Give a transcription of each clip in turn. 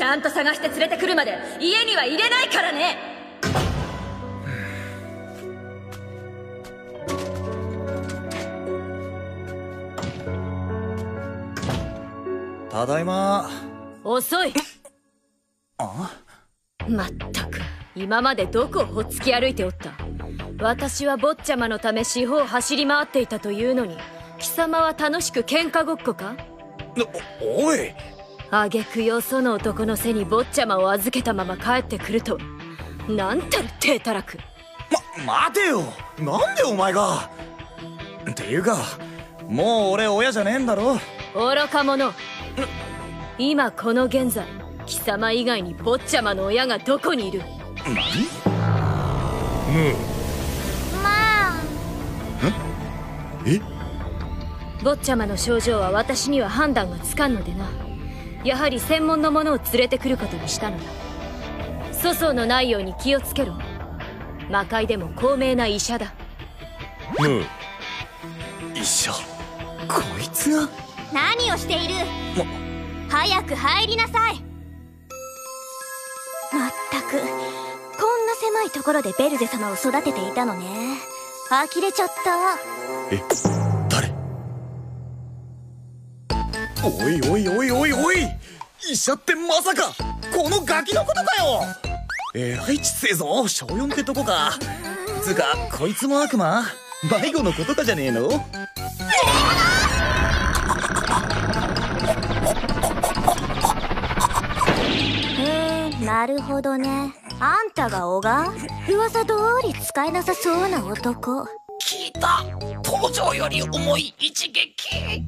ちゃんと探して連れてくるまで家には入れないからね。 ただいま。 遅い。まったく今までどこをほっつき歩いておった。私は坊ちゃまのため四方走り回っていたというのに、貴様は楽しく喧嘩ごっこか。 おい、 挙句よその男の背に坊ちゃまを預けたまま帰ってくるとは、なんたる体たらく。 待てよ、なんでお前が。っていうか、もう俺親じゃねえんだろ。 愚か者。今この現在、貴様以外に坊ちゃまの親がどこにいる。 何？ まあ。 え？ 坊ちゃまの症状は私には判断がつかんのでな。やはり専門の者を連れてくることにしたのだ。粗相のないように気をつけろ。魔界でも高名な医者だ。 医者？こいつが？ 何をしている？早く入りなさい。まったく、こんな狭いところでベルゼ様を育てていたのね。呆れちゃったわ。 え、誰？おいおいおいおいおい、医者ってまさかこのガキのことかよ。えらいちつえぞ、小4ってとこか。つうかこいつも悪魔？迷子のことかじゃねえの？ なるほどね。あんたが小川？噂通り使えなさそうな男。 聞いた。登場より重い一撃。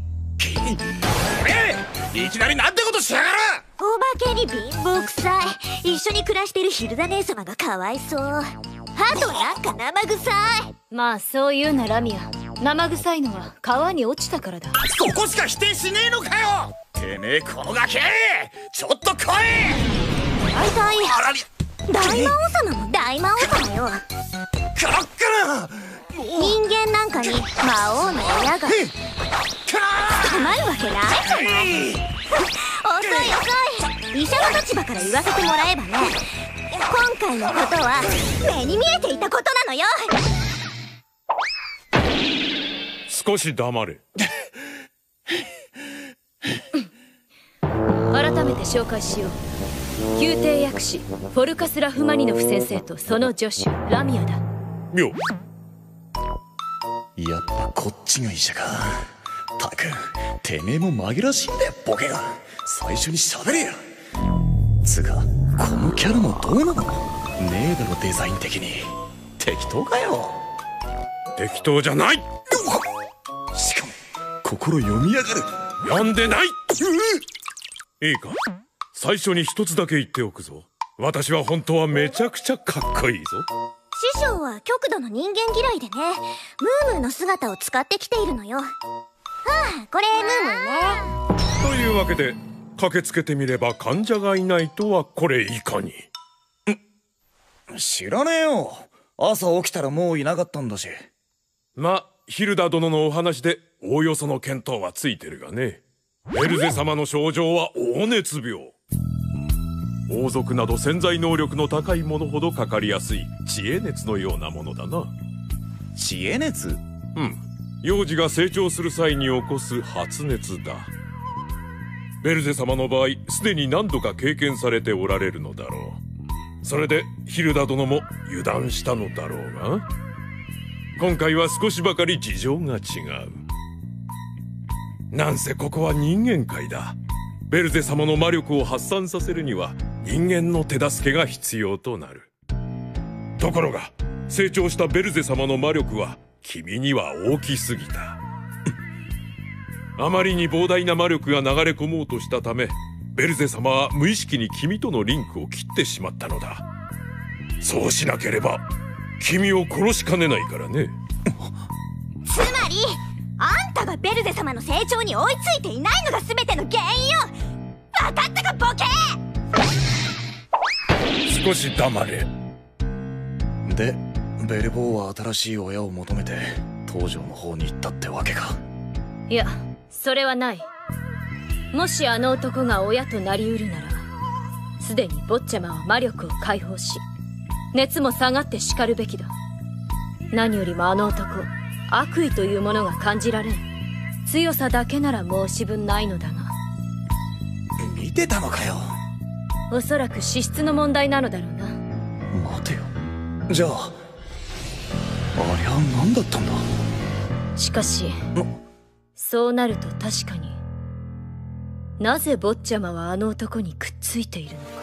いきなりなんてことしやがる。 お化けに貧乏くさい。一緒に暮らしてるヒルダ姉様がかわいそう。あとなんか生臭い。 まあそう言うなラミア。生臭いのは川に落ちたからだ。 そこしか否定しねえのかよ。てめえこのガキ、ちょっと来い。 大体あらり、 大魔王様も大魔王様よ。 カラッカラ。 人間なんかに魔王の親が捕まるわけないじゃない。遅い遅い。医者の立場から言わせてもらえばね、今回のことは目に見えていたことなのよ。 少し黙れ。 改めて紹介しよう。宮廷薬師フォルカス・ラフマニノフ先生とその助手ラミアだ。 妙。 やっぱこっちが医者か。たく、てめえも紛らわしいんだよボケが。最初に喋れや。つうかこのキャラもどうなの？ねえだろデザイン的に。適当かよ。 適当じゃない。 しかも心読みやがる。 読んでない。いいか、最初に一つだけ言っておくぞ。私は本当はめちゃくちゃかっこいいぞ。 師匠は極度の人間嫌いでね、ムームーの姿を使ってきているのよ。これムームーね。 というわけで駆けつけてみれば患者がいないとはこれいかに。 知らねえよ。朝起きたらもういなかったんだし。 ま、ヒルダ殿のお話でおおよその見当はついてるがね。ベルゼ様の症状は黄熱病。王族など潜在能力の高いものほどかかりやすい知恵熱のようなものだな。 知恵熱？ うん、幼児が成長する際に起こす発熱だ。ベルゼ様の場合すでに何度か経験されておられるのだろう。それでヒルダ殿も油断したのだろうが、今回は少しばかり事情が違う。なんせここは人間界だ。ベルゼ様の魔力を発散させるには人間の手助けが必要となる。ところが成長したベルゼ様の魔力は君には大きすぎた。あまりに膨大な魔力が流れ込もうとしたため、ベルゼ様は無意識に君とのリンクを切ってしまったのだ。そうしなければ君を殺しかねないからね。 つまりあんたがベルゼ様の成長に追いついていないのが全ての原因よ。分かったかボケ。 少し黙れ。 でベルボーは新しい親を求めて東条の方に行ったってわけか。 いや、それはない。もしあの男が親となりうるなら、 すでに坊ちゃまは魔力を解放し、熱も下がってしかるべきだ。何よりもあの男、悪意というものが感じられん。強さだけなら申し分ないのだが。 見てたのかよ。 おそらく資質の問題なのだろうな。 待てよ。じゃあありゃ何だったんだ。 しかしそうなると確かに、なぜ坊ちゃまはあの男にくっついているのか。